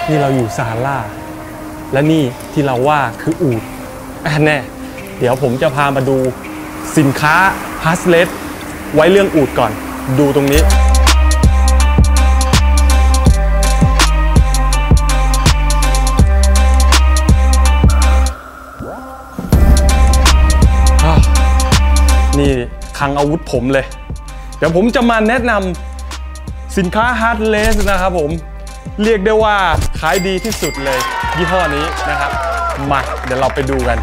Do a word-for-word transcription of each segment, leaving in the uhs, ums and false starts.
นี่เราอยู่ซาฮาราและนี่ที่เราว่าคืออูฐแน่เดี๋ยวผมจะพามาดูสินค้าฮัสเลสไว้เรื่องอูฐก่อนดูตรงนี้นี่คลังอาวุธผมเลยเดี๋ยวผมจะมาแนะนำสินค้าฮาร์ดเลสนะครับผมเรียกได้ว่าขายดีที่สุดเลยยี่ห้อนี้นะครับมาเดี๋ยวเราไปดูกัน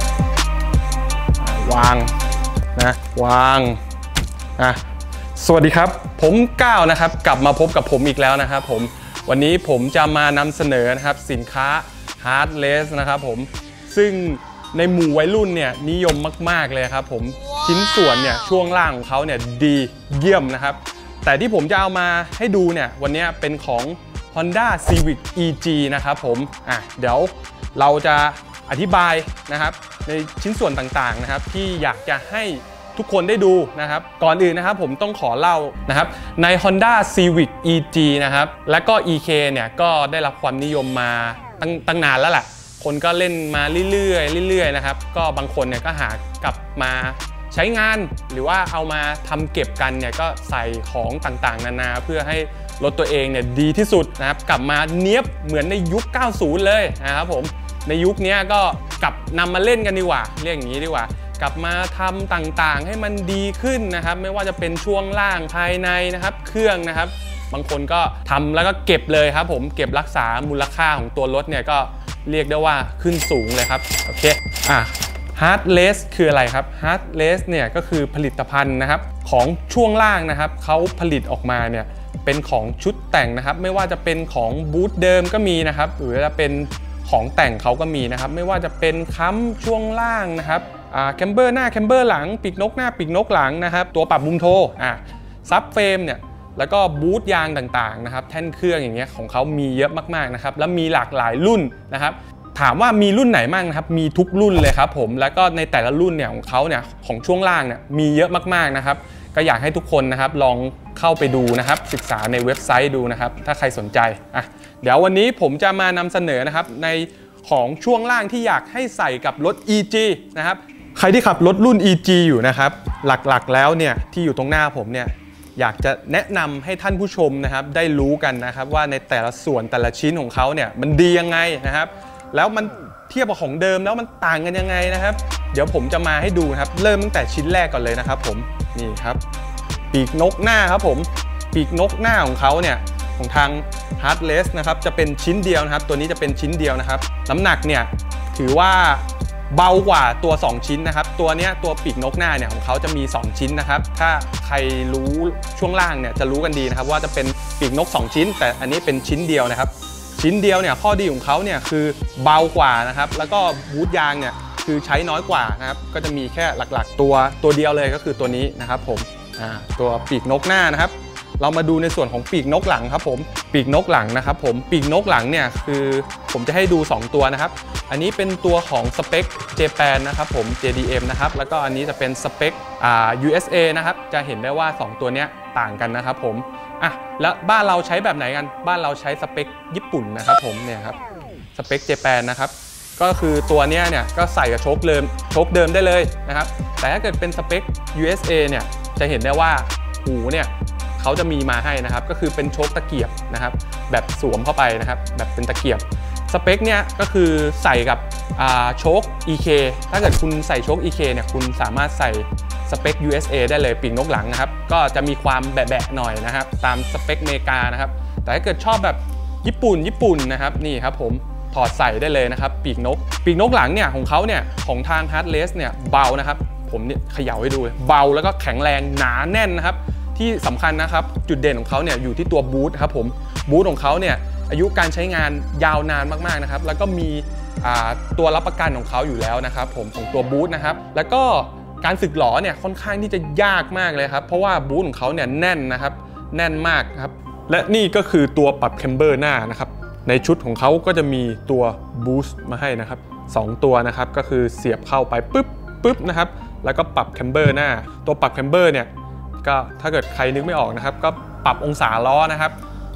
วางนะวางอ่ะสวัสดีครับผมก้าวนะครับกลับมาพบกับผมอีกแล้วนะครับผมวันนี้ผมจะมานำเสนอนะครับสินค้าฮาร์ดเลสนะครับผมซึ่งในหมู่วัยรุ่นเนี่ยนิยมมากๆเลยครับผมชิ้นส่วนเนี่ยช่วงล่างของเขาเนี่ยดีเยี่ยมนะครับแต่ที่ผมจะเอามาให้ดูเนี่ยวันนี้เป็นของ Honda Civic อี จี นะครับผมอ่ะเดี๋ยวเราจะอธิบายนะครับในชิ้นส่วนต่างๆนะครับที่อยากจะให้ทุกคนได้ดูนะครับก่อนอื่นนะครับผมต้องขอเล่านะครับใน Honda Civic อี จี นะครับและก็ อี เค เนี่ยก็ได้รับความนิยมมาตั้งตั้งนานแล้วแหละคนก็เล่นมาเรื่อยๆเรื่อยๆนะครับก็บางคนเนี่ยก็หากลับมาใช้งานหรือว่าเอามาทำเก็บกันเนี่ยก็ใส่ของต่างๆนานาเพื่อให้รถตัวเองเนี่ยดีที่สุดนะครับกลับมาเนี้ยบเหมือนในยุคเก้าสิบเลยนะครับผมในยุคนี้ก็กลับนำมาเล่นกันดีกว่าเรียกอย่างนี้ดีกว่ากลับมาทำต่างๆให้มันดีขึ้นนะครับไม่ว่าจะเป็นช่วงล่างภายในนะครับเครื่องนะครับบางคนก็ทำแล้วก็เก็บเลยครับผมเก็บรักษามูลค่าของตัวรถเนี่ยก็เรียกได้ว่าขึ้นสูงเลยครับโอเคอ่ะ Heartless คืออะไรครับ Heartless เนี่ยก็คือผลิตภัณฑ์นะครับของช่วงล่างนะครับเขาผลิตออกมาเนี่ยเป็นของชุดแต่งนะครับไม่ว่าจะเป็นของบูทเดิมก็มีนะครับหรือจะเป็นของแต่งเขาก็มีนะครับไม่ว่าจะเป็นค้ำช่วงล่างนะครับอ่าแคมเบอร์หน้าแคมเบอร์หลังปีกนกหน้าปีกนกหลังนะครับตัวปรับมุมโทอ่ะซับเฟรมเนี่ยแล้วก็บูทยางต่างๆนะครับแท่นเครื่องอย่างเงี้ยของเขามีเยอะมากๆนะครับแล้วมีหลากหลายรุ่นนะครับถามว่ามีรุ่นไหนบ้างนะครับมีทุกรุ่นเลยครับผมแล้วก็ในแต่ละรุ่นเนี่ยของเขาเนี่ยของช่วงล่างเนี่ยมีเยอะมากๆนะครับก็อยากให้ทุกคนนะครับลองเข้าไปดูนะครับศึกษาในเว็บไซต์ดูนะครับถ้าใครสนใจอ่ะเดี๋ยววันนี้ผมจะมานำเสนอนะครับในของช่วงล่างที่อยากให้ใส่กับรถ อี จี นะครับใครที่ขับรถรุ่น อี จี อยู่นะครับหลักๆแล้วเนี่ยที่อยู่ตรงหน้าผมเนี่ยอยากจะแนะนำให้ท่านผู้ชมนะครับได้รู้กันนะครับว่าในแต่ละส่วนแต่ละชิ้นของเขาเนี่ยมันดียังไงนะครับแล้วมันเทียบกับของเดิมแล้วมันต่างกันยังไงนะครับเดี๋ยวผมจะมาให้ดูนะครับเริ่มตั้งแต่ชิ้นแรกก่อนเลยนะครับผมนี่ครับปีกนกหน้าครับผมปีกนกหน้าของเขาเนี่ยของทาง Heartless นะครับจะเป็นชิ้นเดียวนะครับตัวนี้จะเป็นชิ้นเดียวนะครับน้ำหนักเนี่ยถือว่าเบากว่าตัวสองชิ้นนะครับตัวนี้ตัวปีกนกหน้าเนี่ยของเขาจะมีสองชิ้นนะครับถ้าใครรู้ช่วงล่างเนี่ยจะรู้กันดีนะครับว่าจะเป็นปีกนกสองชิ้นแต่อันนี้เป็นชิ้นเดียวนะครับชิ้นเดียวเนี่ยข้อดีของเขาเนี่ยคือเบากว่านะครับแล้วก็บูทยางเนี่ยคือใช้น้อยกว่านะครับก็จะมีแค่หลักๆตัวตัวเดียวเลยก็คือตัวนี้นะครับผมอ่าตัวปีกนกหน้านะครับเรามาดูในส่วนของปีกนกหลังครับผมปีกนกหลังนะครับผมปีกนกหลังเนี่ยคือผมจะให้ดูสองตัวนะครับอันนี้เป็นตัวของสเปค Japan นะครับผม เจ ดี เอ็ม นะครับแล้วก็อันนี้จะเป็นสเปคอ่า ยู เอส เอ นะครับจะเห็นได้ว่าสองตัวเนี้ยต่างกันนะครับผมอ่ะแล้วบ้านเราใช้แบบไหนกันบ้านเราใช้สเปคญี่ปุ่นนะครับผมเนี่ยครับสเปค Japan นะครับก็คือตัวเนี้ยเนี่ยก็ใส่กับโชคเดิมโชคเดิมได้เลยนะครับแต่ถ้าเกิดเป็นสเปค ยู เอส เอ เนี่ยจะเห็นได้ว่าหูเนี่ยเขาจะมีมาให้นะครับก็คือเป็นโชคตะเกียบนะครับแบบสวมเข้าไปนะครับแบบเป็นตะเกียบสเปคเนี่ยก็คือใส่กับโชค อี เค ถ้าเกิดคุณใส่โชค อี เค เนี่ยคุณสามารถใส่สเปค ยู เอส เอ ได้เลยปีกนกหลังนะครับก็จะมีความแบะๆหน่อยนะครับตามสเปคอเมริกานะครับแต่ถ้าเกิดชอบแบบญี่ปุ่นญี่ปุ่นนะครับนี่ครับผมถอดใส่ได้เลยนะครับปีกนกปีกนกหลังเนี่ยของเขาเนี่ยของทาง Heartless เนี่ยเบานะครับผมเนี่ยเขย่าให้ดูเบาแล้วก็แข็งแรงหนาแน่นนะครับที่สำคัญนะครับจุดเด่นของเขาเนี่ยอยู่ที่ตัวบูทครับผมบูทของเขาเนี่ยอายุการใช้งานยาวนานมากๆนะครับแล้วก็มีตัวรับประกันของเขาอยู่แล้วนะครับผมของตัวบูทนะครับแล้วก็การสึกหรอเนี่ยค่อนข้างที่จะยากมากเลยครับเพราะว่าบูทของเขาเนี่ยแน่นนะครับแน่นมากครับและนี่ก็คือตัวปรับแคมเบอร์หน้านะครับในชุดของเขาก็จะมีตัวบูสต์มาให้นะครับสองตัวนะครับก็คือเสียบเข้าไปปึ๊บปึ๊บนะครับแล้วก็ปรับแคมเบอร์หน้าตัวปรับแคมเบอร์เนี่ยก็ถ้าเกิดใครนึกไม่ออกนะครับก็ปรับองศาล้อนะครับ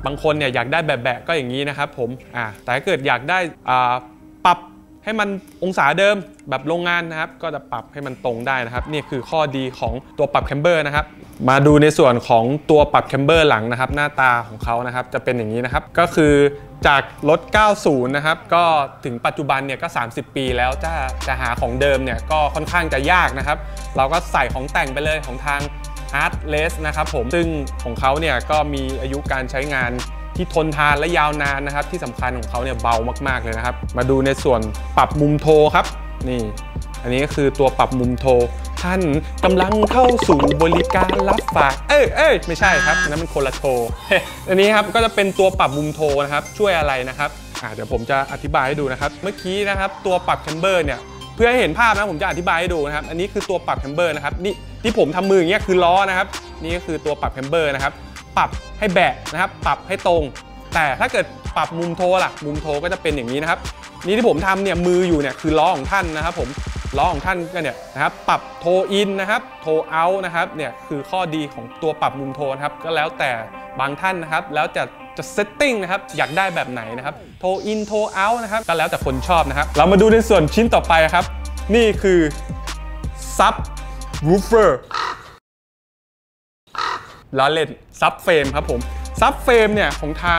บางคนเนี่ยอยากได้แบบแบะก็อย่างนี้นะครับผมอ่าแต่ถ้าเกิดอยากได้อ่าปรับให้มันองศาเดิมแบบโรงงานนะครับก็จะปรับให้มันตรงได้นะครับนี่คือข้อดีของตัวปรับแคมเบอร์นะครับมาดูในส่วนของตัวปรับแคมเบอร์หลังนะครับหน้าตาของเขานะครับจะเป็นอย่างนี้นะครับก็คือจากรถเก้าสิบนะครับก็ถึงปัจจุบันเนี่ยก็สามสิบปีแล้วจะจะหาของเดิมเนี่ยก็ค่อนข้างจะยากนะครับเราก็ใส่ของแต่งไปเลยของทาง Heartless นะครับผมซึ่งของเขาเนี่ยก็มีอายุการใช้งานที่ทนทานและยาวนานนะครับที่สำคัญของเขาเนี่ยเบามากๆเลยนะครับมาดูในส่วนปรับมุมโทครับนี่อันนี้ก็คือตัวปรับมุมโทท่านกำลังเข้าสู่บริการรับฝากเอ้ยเอ้ยไม่ใช่ครับนั่นมันคนละโทอันนี้ครับก็จะเป็นตัวปรับมุมโทนะครับช่วยอะไรนะครับอ่าเดี๋ยวผมจะอธิบายให้ดูนะครับเมื่อกี้นะครับตัวปรับแคมเบอร์เนี่ยเพื่อให้เห็นภาพนะผมจะอธิบายให้ดูนะครับอันนี้คือตัวปรับแคมเบอร์นะครับนี่ที่ผมทำมืออย่างเงี้ยคือล้อนะครับนี่ก็คือตัวปรับแคมเบอร์นะครับปรับให้แบะนะครับปรับให้ตรงแต่ถ้าเกิดปรับมุมโทล่ะมุมโทก็จะเป็นอย่างนี้นะครับนี่ที่ผมทำเนี่ยมืออยู่เนี่ยคือล้อของท่านนะครับผมล้อของท่านก็เนี่ยนะครับปรับโทอินนะครับโทเอาท์นะครับเนี่ยคือข้อดีของตัวปรับมุมโทนะครับก็แล้วแต่บางท่านนะครับแล้วจะจะเซตติ้งนะครับอยากได้แบบไหนนะครับโทอินโทเอาท์นะครับก็แล้วแต่คนชอบนะครับเรามาดูในส่วนชิ้นต่อไปครับนี่คือซับวูฟเฟอร์ล้อเล่นซับเฟรมครับผมซับเฟรมเนี่ยของทาง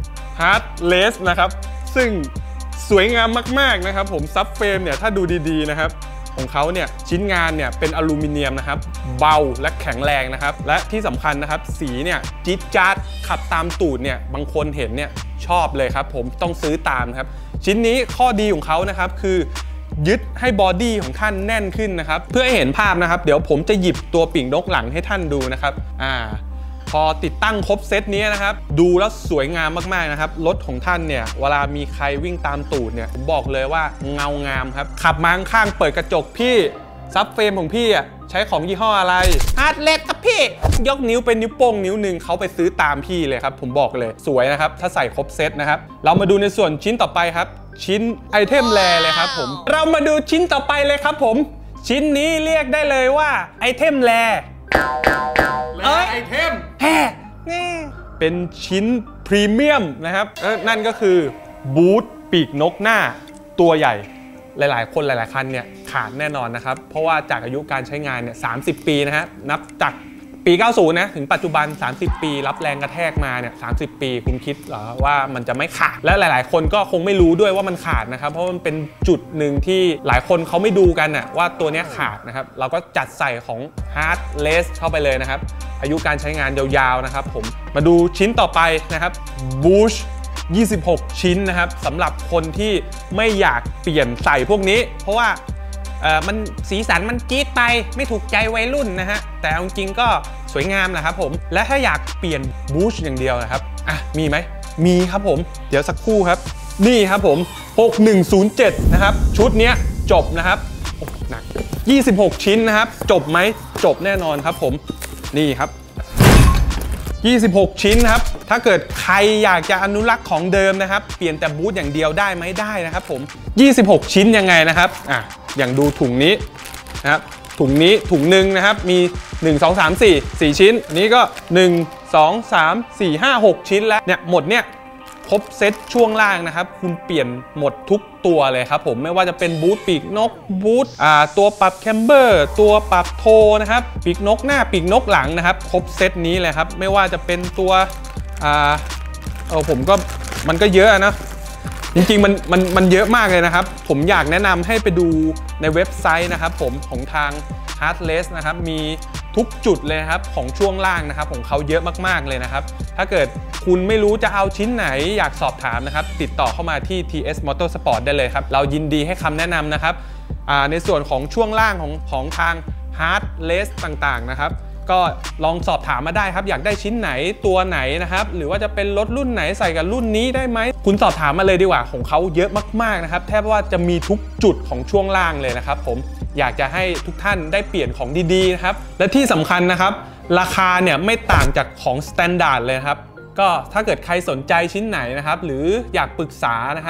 Heartless นะครับซึ่งสวยงามมากๆนะครับผมซับเฟรมเนี่ยถ้าดูดีๆนะครับของเขาเนี่ยชิ้นงานเนี่ยเป็นอลูมิเนียมนะครับเบาและแข็งแรงนะครับและที่สำคัญนะครับสีเนี่ยจี๊ดจ๊าดขับตามตูดเนี่ยบางคนเห็นเนี่ยชอบเลยครับผมต้องซื้อตามครับชิ้นนี้ข้อดีของเขานะครับคือยึดให้บอดี้ของท่านแน่นขึ้นนะครับเพื่อให้เห็นภาพนะครับเดี๋ยวผมจะหยิบตัวปีกนกหลังให้ท่านดูนะครับอ่าพอติดตั้งครบเซตนี้นะครับดูแล้วสวยงามมากๆนะครับรถของท่านเนี่ยเวลามีใครวิ่งตามตูดเนี่ยผมบอกเลยว่าเงางามครับขับมาข้างๆเปิดกระจกพี่ซับเฟรมของพี่อ่ะใช้ของยี่ห้ออะไร Heartless ครับพี่ยกนิ้วเป็นนิ้วโป้งนิ้วหนึ่งเขาไปซื้อตามพี่เลยครับผมบอกเลยสวยนะครับถ้าใส่ครบเซตนะครับเรามาดูในส่วนชิ้นต่อไปครับชิ้นไอเทมแรเลยครับผมเรามาดูชิ้นต่อไปเลยครับผมชิ้นนี้เรียกได้เลยว่าไอเทมแรเอ้ยไอเทมแฮ่นี่เป็นชิ้นพรีเมียมนะครับนั่นก็คือบูทปีกนกหน้าตัวใหญ่หลายๆคนหลายๆคันเนี่ยขาดแน่นอนนะครับเพราะว่าจากอายุการใช้งานเนี่ยสามสิบปีนะฮะนับจากปีเก้าสิบนะถึงปัจจุบันสามสิบปีรับแรงกระแทกมาเนี่ยสามสิบปีคุณคิดเหรอว่ามันจะไม่ขาดและหลายๆคนก็คงไม่รู้ด้วยว่ามันขาดนะครับเพราะมันเป็นจุดหนึ่งที่หลายคนเขาไม่ดูกันน่ะว่าตัวนี้ขาดนะครับเราก็จัดใส่ของ Heartless เข้าไปเลยนะครับอายุการใช้งานยาวๆนะครับผมมาดูชิ้นต่อไปนะครับ Bush ยี่สิบหกชิ้นนะครับสำหรับคนที่ไม่อยากเปลี่ยนใส่พวกนี้เพราะว่าเอ่อมันสีสันมันจี๊ดไปไม่ถูกใจวัยรุ่นนะฮะแต่จริงๆก็สวยงามนะครับผมและถ้าอยากเปลี่ยนบูชอย่างเดียวนะครับอ่ะมีไหมมีครับผมเดี๋ยวสักครู่ครับนี่ครับผมหกหนึ่งศูนย์เจ็ดนะครับชุดนี้จบนะครับโอ้หนักยี่สิบหกชิ้นนะครับจบไหมจบแน่นอนครับผมนี่ครับยี่สิบหกชิ้นนะครับถ้าเกิดใครอยากจะอนุรักษ์ของเดิมนะครับเปลี่ยนแต่บูทอย่างเดียวได้ไหมได้นะครับผมยี่สิบหกชิ้นยังไงนะครับอ่ะอย่างดูถุงนี้นะครับถุงนี้ถุงหนึ่งนะครับมีหนึ่ง สอง สาม สี่ สี่ชิ้นนี้ก็หนึ่ง สอง สาม สี่ ห้า หกชิ้นแล้วเนี่ยหมดเนี่ยครบเซตช่วงล่างนะครับคุณเปลี่ยนหมดทุกตัวเลยครับผมไม่ว่าจะเป็นบูทปีกนกบูทอ่าตัวปรับแคมเบอร์ตัวปรับโทนะครับปีกนกหน้าปีกนกหลังนะครับครบเซตนี้เลยครับไม่ว่าจะเป็นตัวอ่าเออผมก็มันก็เยอะนะจริงๆมันมันมันเยอะมากเลยนะครับผมอยากแนะนำให้ไปดูในเว็บไซต์นะครับผมของทาง Heartless นะครับมีทุกจุดเลยครับของช่วงล่างนะครับของเขาเยอะมากๆเลยนะครับถ้าเกิดคุณไม่รู้จะเอาชิ้นไหนอยากสอบถามนะครับติดต่อเข้ามาที่ ที เอส Motorsport ได้เลยครับเรายินดีให้คำแนะนำนะครับในส่วนของช่วงล่างของของทาง Heartless ต่างๆนะครับก็ลองสอบถามมาได้ครับอยากได้ชิ้นไหนตัวไหนนะครับหรือว่าจะเป็นรถรุ่นไหนใส่กับรุ่นนี้ได้ไหมคุณสอบถามมาเลยดีกว่าของเขาเยอะมากๆนะครับแทบว่าจะมีทุกจุดของช่วงล่างเลยนะครับผมอยากจะให้ทุกท่านได้เปลี่ยนของดีๆนะครับและที่สำคัญนะครับราคาเนี่ยไม่ต่างจากของสแตนดาร์ดเลยครับก็ถ้าเกิดใครสนใจชิ้นไหนนะครับหรืออยากปรึกษานะครับ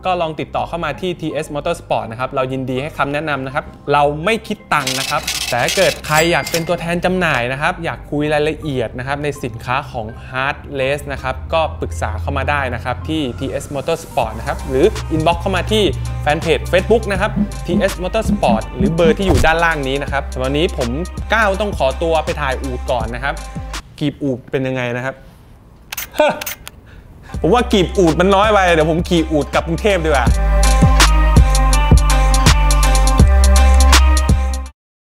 ก็ลองติดต่อเข้ามาที่ ที เอส Motorsport นะครับเรายินดีให้คำแนะนำนะครับเราไม่คิดตังค์นะครับแต่ถ้าเกิดใครอยากเป็นตัวแทนจำหน่ายนะครับอยากคุยรายละเอียดนะครับในสินค้าของ Heartless นะครับก็ปรึกษาเข้ามาได้นะครับที่ ที เอส Motorsport นะครับหรือ inbox เข้ามาที่แฟนเพจ Facebook นะครับ ที เอส Motorsport หรือเบอร์ที่อยู่ด้านล่างนี้นะครับวันนี้ผมก้าวต้องขอตัวไปถ่ายอูฐก่อนนะครับกีบอูฐเป็นยังไงนะครับผมว่ากีบอูฐมันน้อยไปเดี๋ยวผมขี่อูฐกลับกรุงเทพดีกว่า